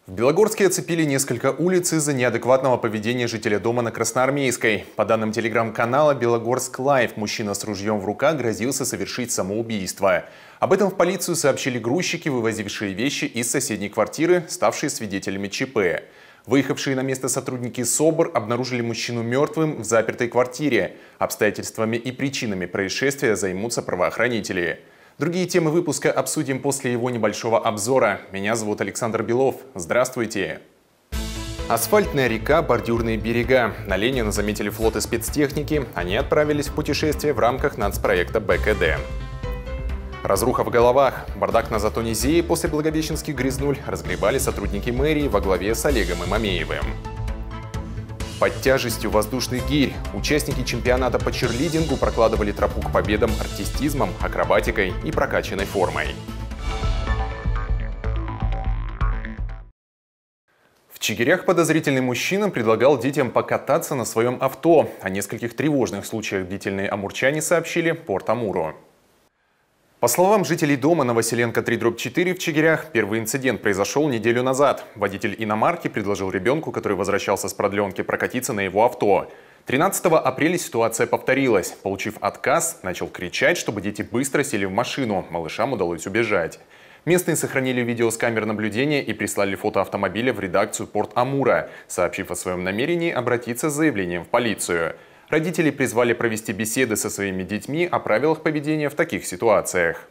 В Белогорске оцепили несколько улиц из-за неадекватного поведения жителя дома на Красноармейской. По данным телеграм-канала «Белогорск Лайв», мужчина с ружьем в руках грозился совершить самоубийство. Об этом в полицию сообщили грузчики, вывозившие вещи из соседней квартиры, ставшие свидетелями ЧП. Выехавшие на место сотрудники СОБР обнаружили мужчину мертвым в запертой квартире. Обстоятельствами и причинами происшествия займутся правоохранители. Другие темы выпуска обсудим после его небольшого обзора. Меня зовут Александр Белов. Здравствуйте! Асфальтная река, бордюрные берега. На Ленина заметили флот и спецтехники. Они отправились в путешествие в рамках нацпроекта БКД. Разруха в головах. Бардак на Затонизее после Благовещенских грязнуль разгребали сотрудники мэрии во главе с Олегом Имамеевым. Под тяжестью воздушных гирь участники чемпионата по черлидингу прокладывали тропу к победам артистизмом, акробатикой и прокачанной формой. В Чигирях подозрительный мужчина предлагал детям покататься на своем авто. О нескольких тревожных случаях бдительные амурчане сообщили Порт Амуру. По словам жителей дома на Василенко 3/4 в Чигирях, первый инцидент произошел неделю назад. Водитель иномарки предложил ребенку, который возвращался с продленки, прокатиться на его авто. 13 апреля ситуация повторилась. Получив отказ, начал кричать, чтобы дети быстро сели в машину. Малышам удалось убежать. Местные сохранили видео с камер наблюдения и прислали фото автомобиля в редакцию Порт Амура, сообщив о своем намерении обратиться с заявлением в полицию. Родители призвали провести беседы со своими детьми о правилах поведения в таких ситуациях.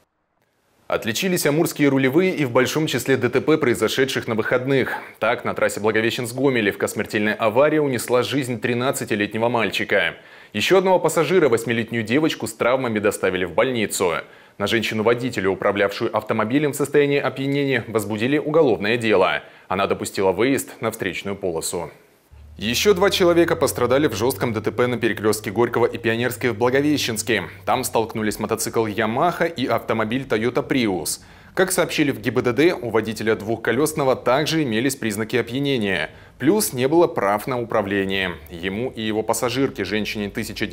Отличились амурские рулевые и в большом числе ДТП, произошедших на выходных. Так, на трассе Благовещенск-Гомелевка смертельная авария унесла жизнь 13-летнего мальчика. Еще одного пассажира, 8-летнюю девочку, с травмами доставили в больницу. На женщину-водителя, управлявшую автомобилем в состоянии опьянения, возбудили уголовное дело. Она допустила выезд на встречную полосу. Еще 2 человека пострадали в жестком ДТП на перекрестке Горького и Пионерской в Благовещенске. Там столкнулись мотоцикл «Ямаха» и автомобиль «Тойота Приус». Как сообщили в ГИБДД, у водителя двухколесного также имелись признаки опьянения. Плюс не было прав на управление. Ему и его пассажирке, женщине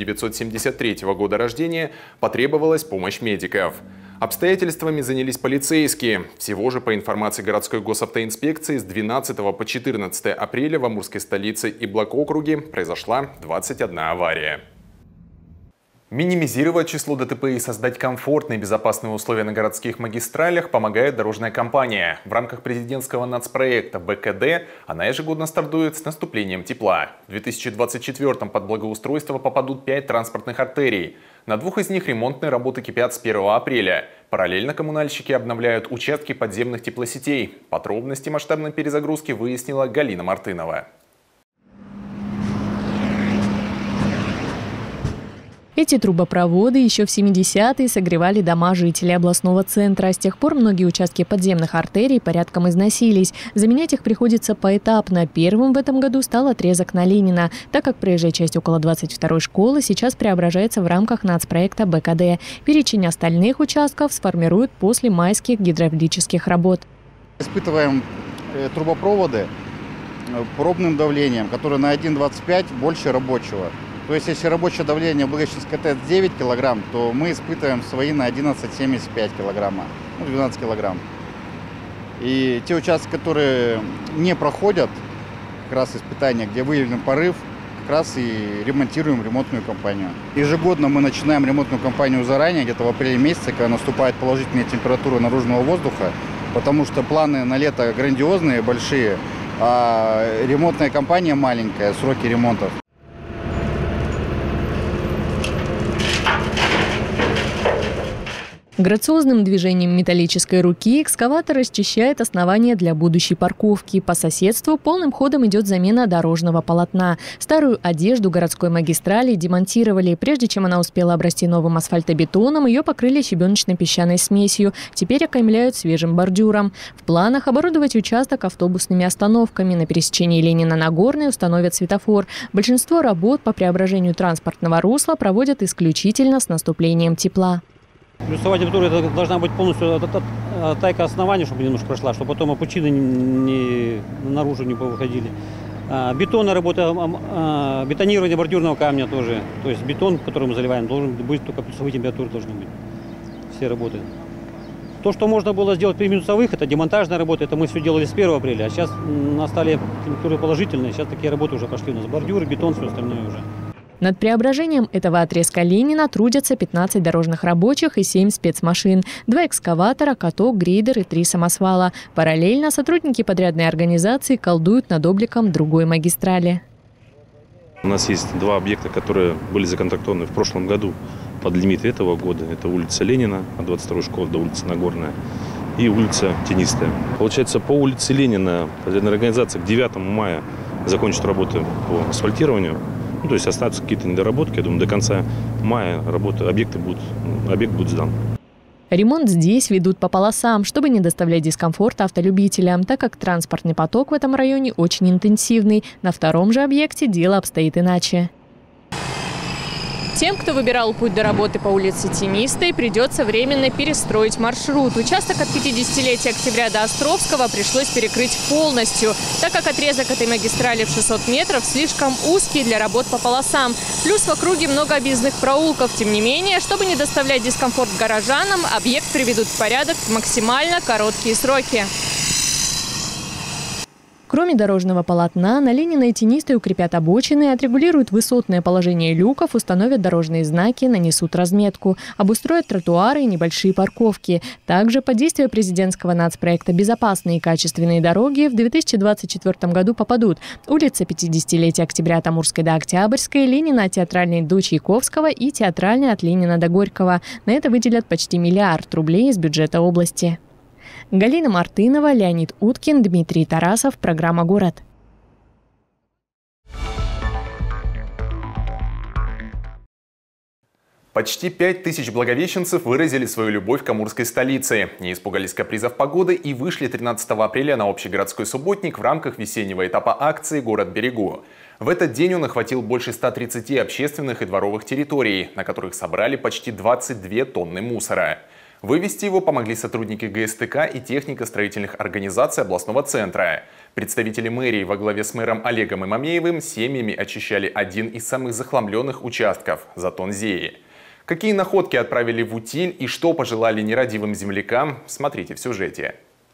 1973 года рождения, потребовалась помощь медиков. Обстоятельствами занялись полицейские. Всего же, по информации городской госавтоинспекции, с 12 по 14 апреля в амурской столице и Блококруге произошла 21 авария. Минимизировать число ДТП и создать комфортные и безопасные условия на городских магистралях помогает дорожная компания. В рамках президентского нацпроекта БКД она ежегодно стартует с наступлением тепла. В 2024-м под благоустройство попадут 5 транспортных артерий. На 2 из них ремонтные работы кипят с 1 апреля. Параллельно коммунальщики обновляют участки подземных теплосетей. Подробности масштабной перезагрузки выяснила Галина Мартынова. Эти трубопроводы еще в 70-е согревали дома жителей областного центра. С тех пор многие участки подземных артерий порядком износились. Заменять их приходится поэтапно. Первым в этом году стал отрезок на Ленина, так как проезжая часть около 22-й школы сейчас преображается в рамках нацпроекта БКД. Перечень остальных участков сформируют после майских гидравлических работ. Испытываем трубопроводы пробным давлением, которое на 1,25 больше рабочего. То есть, если рабочее давление в Благовещенской ТЭЦ 9 кг, то мы испытываем свои на 11,75 кг, 12 кг. И те участки, которые не проходят как раз испытания, где выявлен порыв, как раз и ремонтируем ремонтную кампанию. Ежегодно мы начинаем ремонтную кампанию заранее, где-то в апреле месяце, когда наступает положительная температура наружного воздуха, потому что планы на лето грандиозные, большие, а ремонтная кампания маленькая, сроки ремонтов. Грациозным движением металлической руки экскаватор расчищает основание для будущей парковки. По соседству полным ходом идет замена дорожного полотна. Старую одежду городской магистрали демонтировали. Прежде чем она успела обрасти новым асфальтобетоном, ее покрыли щебеночно-песчаной смесью. Теперь окаймляют свежим бордюром. В планах оборудовать участок автобусными остановками. На пересечении Ленина-Нагорной установят светофор. Большинство работ по преображению транспортного русла проводят исключительно с наступлением тепла. Плюсовая температура должна быть полностью оттайка основания, чтобы немножко прошла, чтобы потом опучины наружу не выходили. Бетонная работа, бетонирование бордюрного камня тоже. То есть бетон, который мы заливаем, должен быть только плюсовые температуры должны быть. Все работы. То, что можно было сделать при минусовых, это демонтажная работа, это мы все делали с 1 апреля. А сейчас настали температуры положительные, сейчас такие работы уже пошли у нас. Бордюры, бетон, все остальное уже. Над преображением этого отрезка Ленина трудятся 15 дорожных рабочих и 7 спецмашин, 2 экскаватора, каток, грейдер и 3 самосвала. Параллельно сотрудники подрядной организации колдуют над обликом другой магистрали. У нас есть 2 объекта, которые были законтрактованы в прошлом году под лимит этого года. Это улица Ленина от 22-й школы до улицы Нагорная и улица Тенистая. Получается, по улице Ленина подрядная организация к 9 мая закончит работы по асфальтированию. Ну, то есть останутся какие-то недоработки. Я думаю, до конца мая объект будет сдан. Ремонт здесь ведут по полосам, чтобы не доставлять дискомфорта автолюбителям, так как транспортный поток в этом районе очень интенсивный. На втором же объекте дело обстоит иначе. Тем, кто выбирал путь до работы по улице Тенистой, придется временно перестроить маршрут. Участок от 50-летия Октября до Островского пришлось перекрыть полностью, так как отрезок этой магистрали в 600 метров слишком узкий для работ по полосам. Плюс в округе много объездных проулков. Тем не менее, чтобы не доставлять дискомфорт горожанам, объект приведут в порядок в максимально короткие сроки. Кроме дорожного полотна, на Ленина и Тенистой укрепят обочины, отрегулируют высотное положение люков, установят дорожные знаки, нанесут разметку, обустроят тротуары и небольшие парковки. Также под действие президентского нацпроекта «Безопасные и качественные дороги» в 2024 году попадут улица 50-летия Октября от Амурской до Октябрьской, Ленина от Театральной до Чайковского и Театральная от Ленина до Горького. На это выделят почти 1 миллиард рублей из бюджета области. Галина Мартынова, Леонид Уткин, Дмитрий Тарасов. Программа «Город». Почти 5000 благовещенцев выразили свою любовь к амурской столице. Не испугались капризов погоды и вышли 13 апреля на общегородской субботник в рамках весеннего этапа акции «Город берегу». В этот день он охватил больше 130 общественных и дворовых территорий, на которых собрали почти 22 тонны мусора. Вывести его помогли сотрудники ГСТК и техника строительных организаций областного центра. Представители мэрии во главе с мэром Олегом Имамеевым семьями очищали один из самых захламленных участков – затон Зеи. Какие находки отправили в утиль и что пожелали нерадивым землякам, смотрите в сюжете.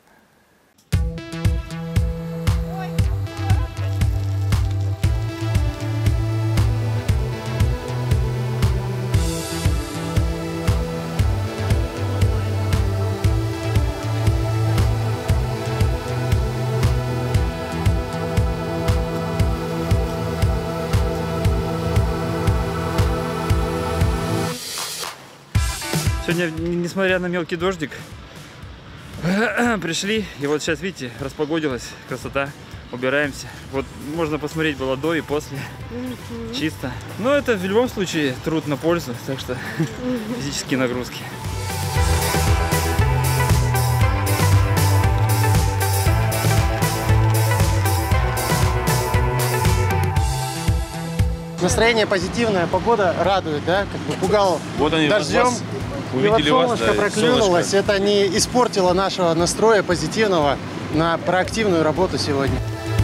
Сегодня, несмотря на мелкий дождик, пришли, и вот сейчас, видите, распогодилась, красота, убираемся. Вот можно посмотреть было до и после, чисто. Но это в любом случае труд на пользу, так что физические нагрузки. Настроение позитивное, погода радует, да, как бы пугал вот они, дождем. Увидели и вот вас, солнышко да, проклюнулось, солнышко. это не испортило нашего настроя позитивного на проактивную работу сегодня.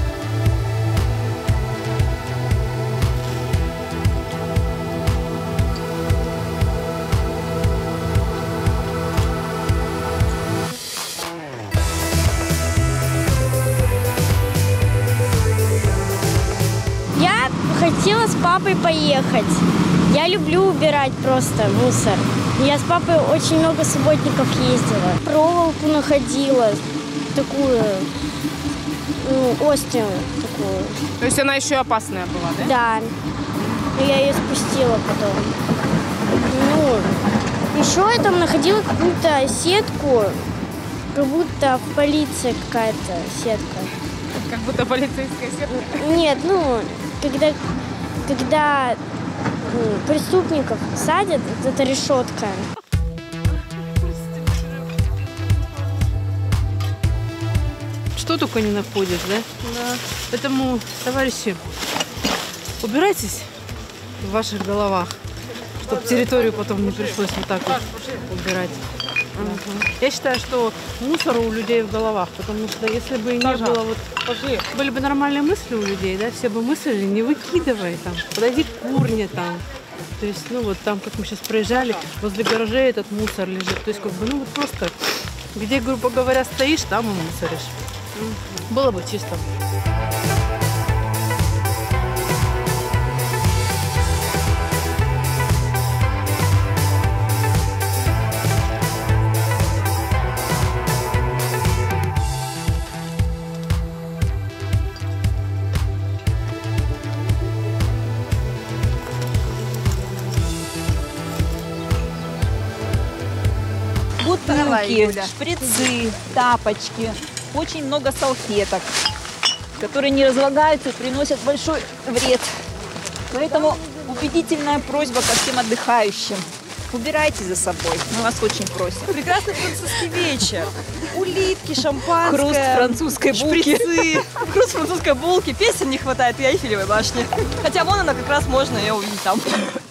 Я хотела с папой поехать. Я люблю убирать просто мусор. Я с папой очень много субботников ездила. Проволоку находила, такую, острую такую. То есть она еще опасная была, да? Да. Но я ее спустила потом. Еще я там находила какую-то сетку, как будто в полиции какая-то сетка. Как будто полицейская сетка? Нет, когда преступников садят, это решетка. Что только не находишь, да? Да. Поэтому, товарищи, убирайтесь в ваших головах, чтобы территорию потом не пришлось вот так вот убирать. Я считаю, что мусор у людей в головах, потому что если бы не было были бы нормальные мысли у людей, да, все бы мыслили, не выкидывай там, подойди к урне там. То есть, там, как мы сейчас проезжали, возле гаражей этот мусор лежит. То есть, просто Где, грубо говоря, стоишь, там и мусоришь. Было бы чисто. Бутылки, шприцы, тапочки, очень много салфеток, которые не разлагаются и приносят большой вред. Поэтому убедительная просьба ко всем отдыхающим. Убирайте за собой, мы вас очень просим. Прекрасный французский вечер. Улитки, шампанское, хруст французской булки. Шприцы, хруст французской булки. Песен не хватает и Эйфелевой башни. Хотя вон она как раз можно ее увидеть там.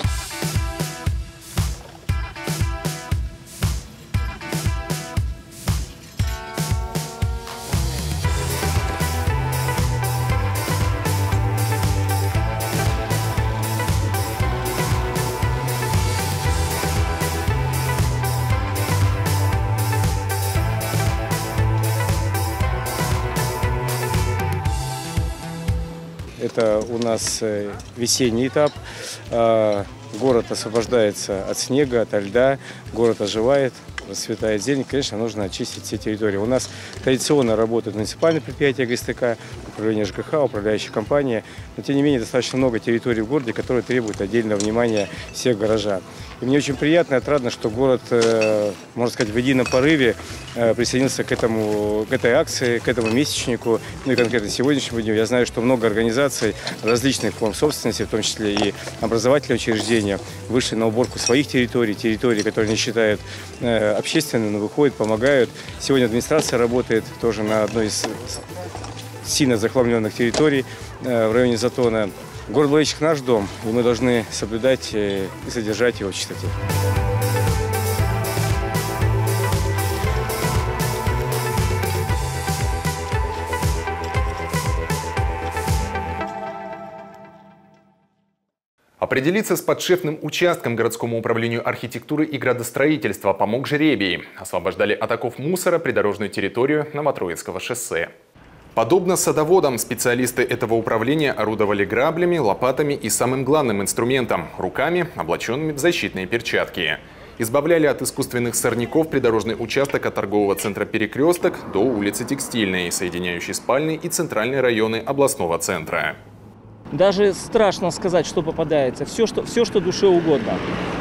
Это у нас весенний этап. Город освобождается от снега, от льда, город оживает, расцветает зелень. Конечно, нужно очистить все территории. У нас традиционно работают муниципальные предприятия ГСТК, управление ЖКХ, управляющая компания. Но, тем не менее, достаточно много территорий в городе, которые требуют отдельного внимания всех горожан. И мне очень приятно и отрадно, что город, можно сказать, в едином порыве присоединился к этой акции, к этому месячнику. Ну и конкретно сегодняшнему дню. Я знаю, что много организаций различных форм собственности, в том числе и образовательные учреждения, вышли на уборку своих территорий, которые они считают общественными, но выходят, помогают. Сегодня администрация работает тоже на одной из сильно захламленных территорий в районе Затона. Город Благовещенск наш дом, и мы должны соблюдать и содержать его в чистоте. Определиться с подшефным участком городскому управлению архитектуры и градостроительства помог жребий. Освобождали от оков мусора придорожную территорию Новотроицкого шоссе. Подобно садоводам, специалисты этого управления орудовали граблями, лопатами и самым главным инструментом – руками, облаченными в защитные перчатки. Избавляли от искусственных сорняков придорожный участок от торгового центра «Перекресток» до улицы Текстильной, соединяющей спальные и центральные районы областного центра. Даже страшно сказать, что попадается. Все, что душе угодно.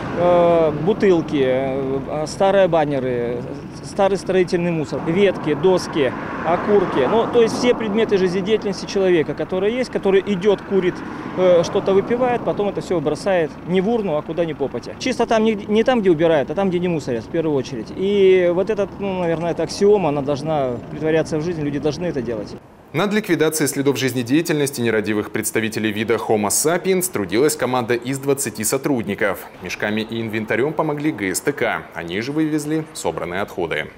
Бутылки, старые баннеры, старый строительный мусор, ветки, доски, окурки. Ну, то есть все предметы жизнедеятельности человека, которые есть, который идет, курит, что-то выпивает, потом это все бросает не в урну, а куда ни попадя. Чисто там не там, где убирают, а там, где не мусорят, в первую очередь. И вот это, наверное, это аксиома, она должна притворяться в жизнь, люди должны это делать. Над ликвидацией следов жизнедеятельности нерадивых представителей вида Homo sapiens трудилась команда из 20 сотрудников. Мешками и инвентарем помогли ГСТК. Они же вывезли собранные отходы.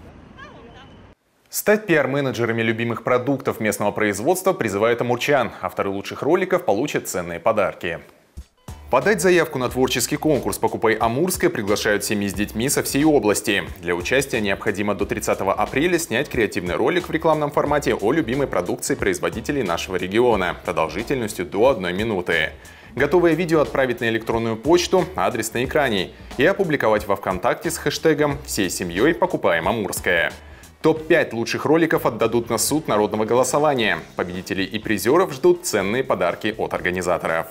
Стать пиар-менеджерами любимых продуктов местного производства призывает амурчан. Авторы лучших роликов получат ценные подарки. Подать заявку на творческий конкурс «Покупай Амурское» приглашают семьи с детьми со всей области. Для участия необходимо до 30 апреля снять креативный ролик в рекламном формате о любимой продукции производителей нашего региона продолжительностью до 1 минуты. Готовое видео отправить на электронную почту, адрес на экране, и опубликовать во ВКонтакте с хэштегом «Всей семьей покупаем Амурское». Топ-5 лучших роликов отдадут на суд народного голосования. Победителей и призеров ждут ценные подарки от организаторов.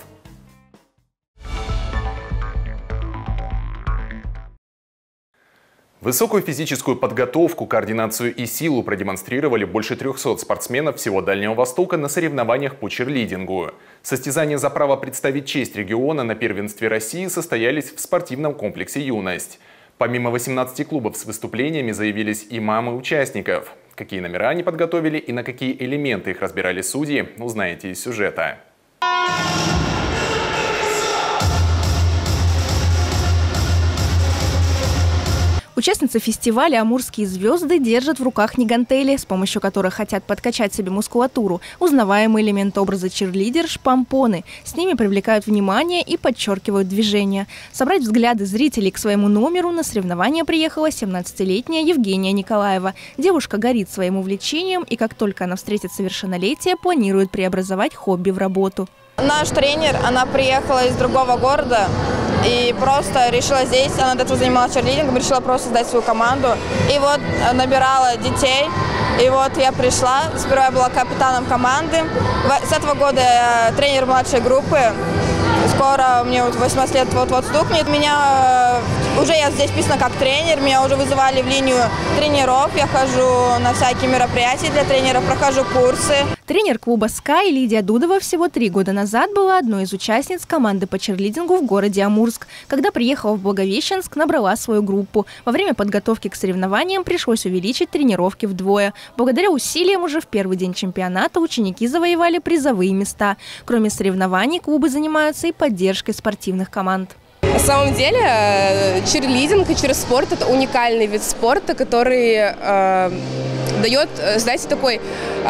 Высокую физическую подготовку, координацию и силу продемонстрировали больше 300 спортсменов всего Дальнего Востока на соревнованиях по черлидингу. Состязания за право представить честь региона на первенстве России состоялись в спортивном комплексе «Юность». Помимо 18 клубов с выступлениями заявились и мамы участников. Какие номера они подготовили и на какие элементы их разбирали судьи, узнаете из сюжета. Участницы фестиваля «Амурские звезды» держат в руках не гантели, с помощью которых хотят подкачать себе мускулатуру, узнаваемый элемент образа чирлидерш – помпоны. С ними привлекают внимание и подчеркивают движение. Собрать взгляды зрителей к своему номеру на соревнования приехала 17-летняя Евгения Николаева. Девушка горит своим увлечением и как только она встретит совершеннолетие, планирует преобразовать хобби в работу. Наш тренер, она приехала из другого города и просто решила здесь, она до этого занималась чирлидингом, решила просто создать свою команду. И вот набирала детей, и вот я пришла, сперва я была капитаном команды. С этого года я тренер младшей группы. Скоро мне 18 лет вот-вот стукнет. Уже я здесь вписана как тренер, меня уже вызывали в линию тренеров. Я хожу на всякие мероприятия для тренеров, прохожу курсы. Тренер клуба «Скай» Лидия Дудова всего 3 года назад была одной из участниц команды по чирлидингу в городе Амурск. Когда приехала в Благовещенск, набрала свою группу. Во время подготовки к соревнованиям пришлось увеличить тренировки вдвое. Благодаря усилиям уже в первый день чемпионата ученики завоевали призовые места. Кроме соревнований, клубы занимаются и поддержкой спортивных команд. На самом деле чирлидинг и чирспорт – это уникальный вид спорта, который дает, знаете, такой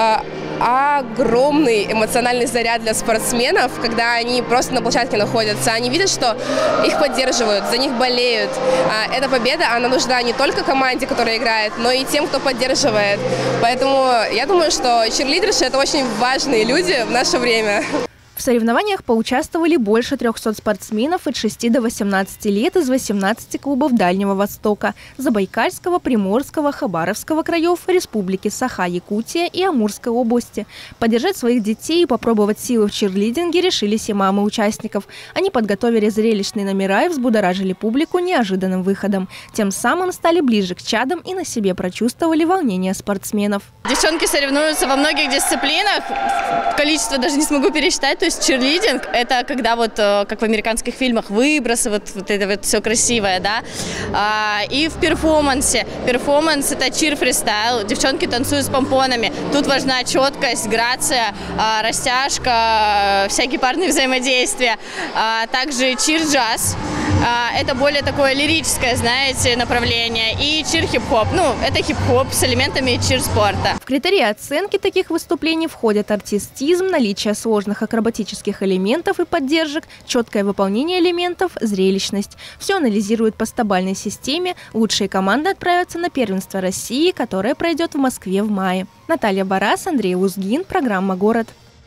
огромный эмоциональный заряд для спортсменов, когда они просто на площадке находятся. Они видят, что их поддерживают, за них болеют. Эта победа, она нужна не только команде, которая играет, но и тем, кто поддерживает. Поэтому я думаю, что чирлидерши – это очень важные люди в наше время. В соревнованиях поучаствовали больше 300 спортсменов от 6 до 18 лет из 18 клубов Дальнего Востока, Забайкальского, Приморского, Хабаровского краев, Республики Саха-Якутия и Амурской области. Поддержать своих детей и попробовать силы в чирлидинге решились и мамы участников. Они подготовили зрелищные номера и взбудоражили публику неожиданным выходом. Тем самым стали ближе к чадам и на себе прочувствовали волнение спортсменов. Девчонки соревнуются во многих дисциплинах, количество даже не смогу пересчитать. То есть чирлидинг – это когда вот, как в американских фильмах, выбросы, вот это вот все красивое, да. И в перформансе. Перформанс – это чир-фристайл. Девчонки танцуют с помпонами. Тут важна четкость, грация, растяжка, всякие парные взаимодействия. Также чир-джаз. Это более такое лирическое, знаете, направление. И чир-хип-хоп. Ну, это хип-хоп с элементами чир-спорта. В критерии оценки таких выступлений входят артистизм, наличие сложных акробатических элементов и поддержек, четкое выполнение элементов, зрелищность. Все анализируют по стабальной системе. Лучшие команды отправятся на первенство России, которое пройдет в Москве в мае. Наталья Барас, Андрей Лузгин, программа «Город».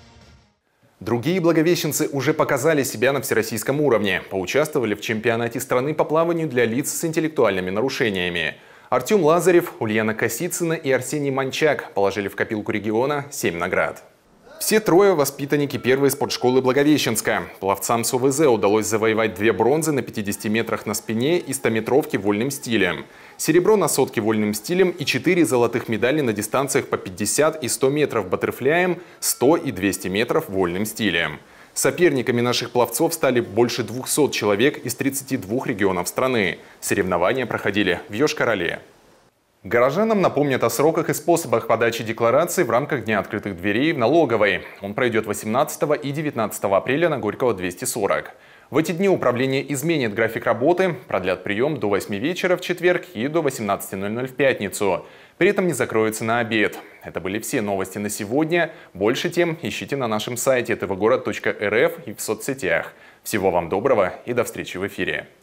Другие благовещенцы уже показали себя на всероссийском уровне. Поучаствовали в чемпионате страны по плаванию для лиц с интеллектуальными нарушениями. Артем Лазарев, Ульяна Косицына и Арсений Манчак положили в копилку региона 7 наград. Все трое – воспитанники первой спортшколы Благовещенска. Пловцам с ОВЗ удалось завоевать 2 бронзы на 50 метрах на спине и 100-метровке вольным стилем. Серебро на сотке вольным стилем и 4 золотых медали на дистанциях по 50 и 100 метров баттерфляем, 100 и 200 метров вольным стилем. Соперниками наших пловцов стали больше 200 человек из 32 регионов страны. Соревнования проходили в Йошкар-Оле. Горожанам напомнят о сроках и способах подачи деклараций в рамках Дня открытых дверей в налоговой. Он пройдет 18 и 19 апреля на Горького 240. В эти дни управление изменит график работы, продлят прием до 8 вечера в четверг и до 18:00 в пятницу. При этом не закроется на обед. Это были все новости на сегодня. Больше тем ищите на нашем сайте tvgorod.rf и в соцсетях. Всего вам доброго и до встречи в эфире.